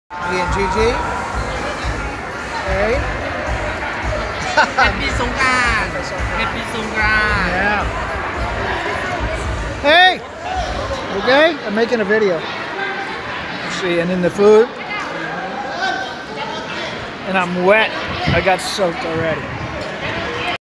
Me and Gigi. Hey. Happy Songkran. Happy Songkran. Yeah. Hey. Okay, I'm making a video. Let's see, and then the food. And I'm wet. I got soaked already.